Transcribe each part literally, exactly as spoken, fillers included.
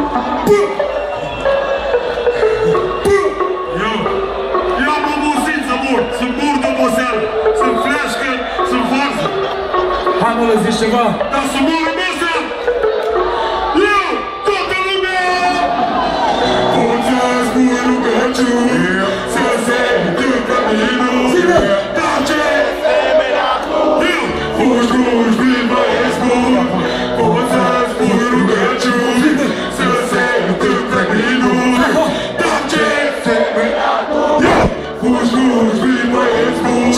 Eu, eu am obosit să mor, sunt mor de oboseală, sunt fleașcă, sunt varză. Hai mă, le zici ceva? Dar să mor oboseală! Eu, toată lumea! Poți să spui rugăciuni, să se întâmplă minuni, dar ce semenea tu? Eu, fugi, fugi, vin băieți buni, poți să spui rugăciuni, să se întâmplă minuni, dar ce semenea tu? Eu, fugi, fugi, vin băieți buni,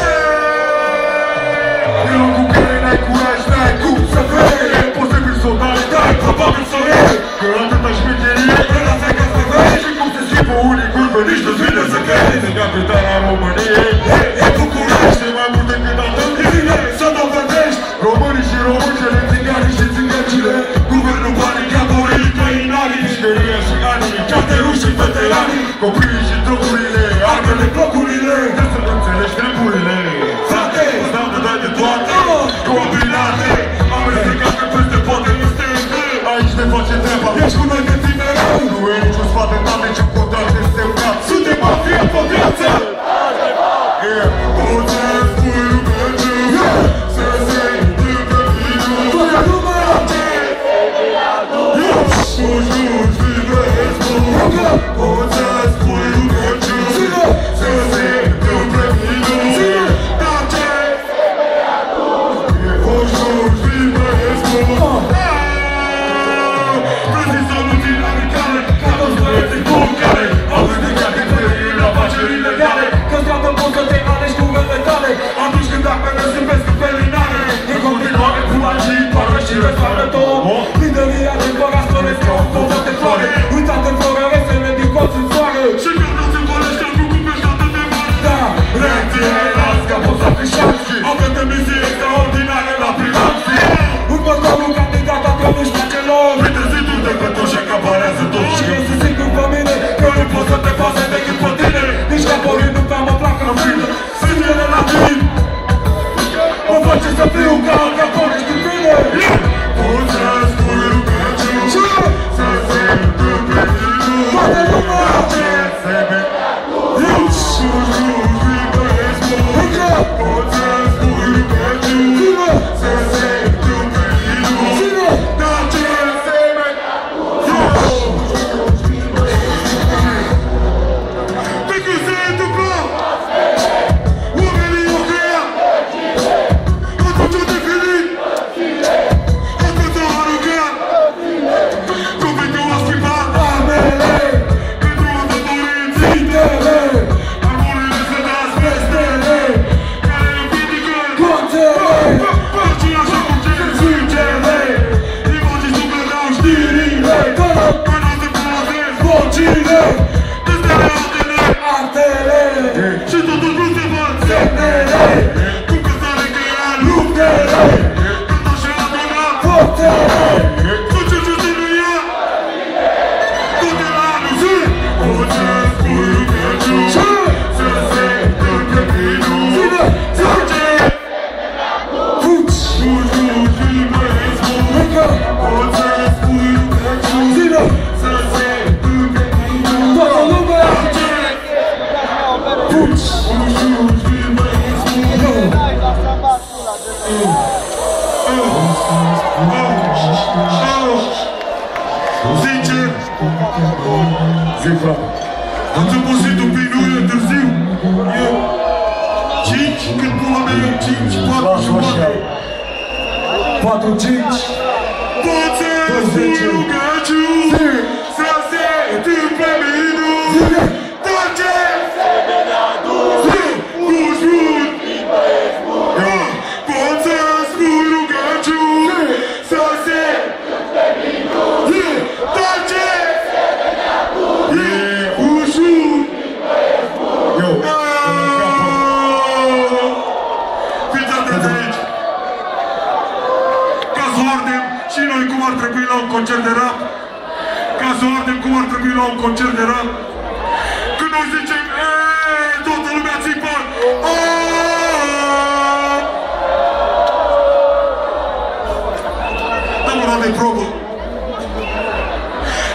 eu cu care n-ai curaj, n-ai cum să vrei, poți să fii soldat, dar probabil să vrei, că atâta șmecherie, ăla se ca să vrei, și cum se schimbă unii curve, nici nu-ți vine să crezi, în capitala României, e cu curaj, e mai mult decât atât, e bine să dovedești, românii și româncele, țiganii și țigăncile, guvernul banii, caporii, căinanii, mișcăria și anii, carterul și veteranii, copiii și drogurile, armele, blocurile, de să nu înțelegi treburile. Frate, îți dau de dai de toate, combinate, amestecat că peste poate nu stânge, aici ne face treaba, ești cu noi de tinereu, nu e niciun sfat de date, niciun contract de semnat, suntem mafia pe viață! Poți să spui rugăciuni, să se întâmplă minuni, toată lumea! Fugi, fugi, vin băieți buni, poți să spui rugăciuni, să se întâmplă minuni, dar ce semenea tu? Fugi, fugi, vin băieți buni, prezint soluții radicale, ca toți băieții buni care au ridicat dintre la afaceri ilegale, că-ți dată poți să te alegi cu găle tale, atunci când apele zâmbesc în felinare, în continuare cu agii, pară și răsoare două, lideria din văra stălesc ca o povă de floare, uitat în floră, resele din colț în soare, și când nu-ți învălește cu cupești atât de mare, da, reacția e las ca poți să fii șansi, avem emisie extraordinare la primații, următorul candidat atunci nu-și face lor, printre ziduri de cătuși acaparează toți, și eu sunt sigur pe mine, că nu pot să te pase decât pe tine, nici caporii nu prea mă plac în fine, sângele la tine, mă face să fiu ca caporii din tine. Poți să spui rugăciuni, să se întâmple minuni, toată lumea! Ce semenea tu? Fugi, fugi, vin băieți buni, poți să spui rugăciuni, să se întâmple minuni, dar ce semenea tu? Fugi, fugi, vin băieți buni, pe când se întâmplă, oamenii o crea, atunci o definit, atunci o arunca, cuvântul a schimbat armele, pentru a te dori țintele, armonile se dați pestele, care împiedică conțele, părcina și curgele sângele, imagini sufletau știrile, că nu se folosesc vocile, testele altele, artele, și totuși nu se văd semnele, cum că s-a recreat luptele, când așa a donat forțele, tot ce ce se nu ia, tot de la anul zi, poți să spui rugăciuni, să se întâmple minuni, dar ce semenea tu? Fugi, fugi, fugi, vin băieți buni, poți să spui rugăciuni, să se întâmple minuni, toată lumea! Fugi, fugi, fugi, vin băieți buni, sincer, zi frate, ați obosit un pic, nu e târziu, e cinci, cât pula mea e cinci, patru jumate, patru, cinci, poți să spui rugăciuni, să se întâmple minuni, dar ce semenea tu? Fugi, fugi, vin băieți buni, poți să spui rugăciuni, să se întâmple minuni, dar ce semenea tu? Fugi, fugi, vin băieți buni, fiți atenți aici, ca să ardem și noi cum ar trebui la un concert de rap, ca să ardem cum ar trebui la un concert de rap, când noi zicem, eee, toată lumea țipă, dăm una de probă.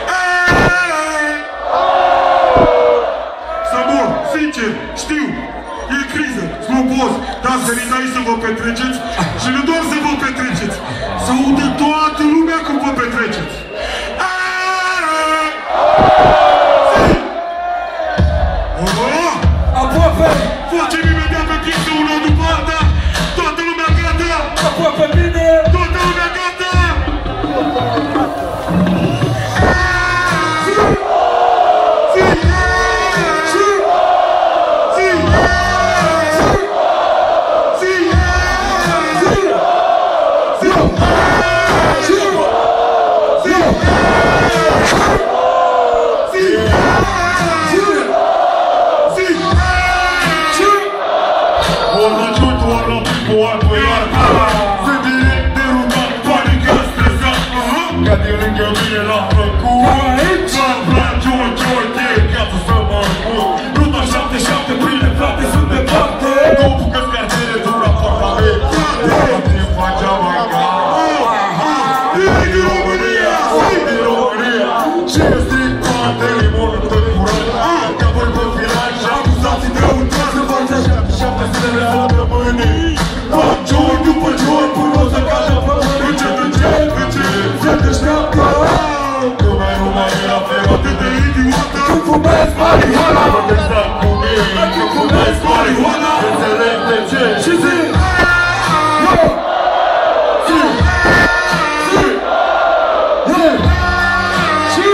l-am făcut Plan, plan, joy, joy, yeah, viața să mă împut Ruta șapte șapte, pâine, frate, sunt departe Două bucăți cartiere, două apartament Iar ce facea mai gata E din România, e din România Și este toate limonul tot curat Ca voi vă filați și acuzații de uitat Să faceți șapte șapte zilele săptămânii Fac joy după joy, până o să cadă pământ Încet, încet, încet, se deșteaptă Lumea nu mai e la fel atât de idiotă Când fumezi marihuana Când stai cu mine Când fumezi marihuana Înțeleg de ce Și zi Yo Zi Zi Yeah Și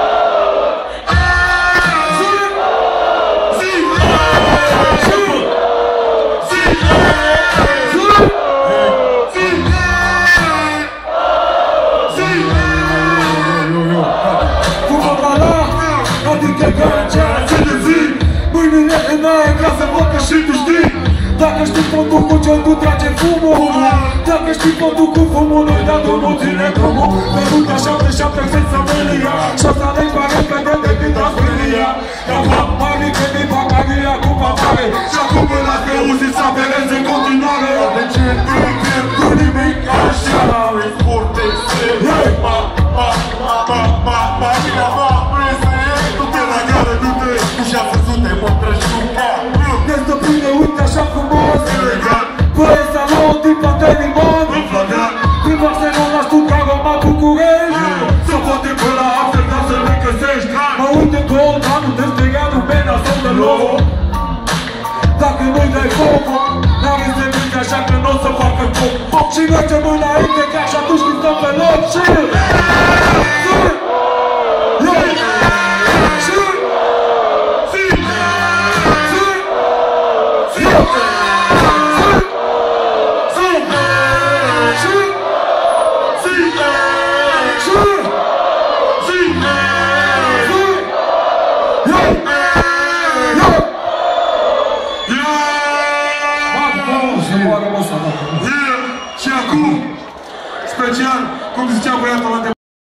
Zi Zi Zi Zi Adică găcea zi de zi Mâinile în aer ca să văd că și tu știi Dacă știi fondul cu ce tu trage fumul Dacă știi fondul cu fumul nu-i da drumul, ține drumul Pe ruta șapte șapte senza melia Și asta ne-i pare repede decât Australia Ca fac mari că mi fac magia cu papare Și acum îl las pe uzi să apeleze în continuare De ce îi pierd cu nimic așa E foarte extrem Ma, ma, ma, ma, ma, ma, ma, ma Desde pline, uite așa frumos Păi salon din plante limon Prin Barcelona știu că Roma București Să poate pe la Amsterdam să le găsești Mă uite două, dar nu desplegat un bine sau deloc Dacă nu-i dai foc N-are să mici așa că n-o să facă foc Și mergem înainte ca și atunci când stăm pe loc Și Și acum, special, cum zicea băiatul ăla de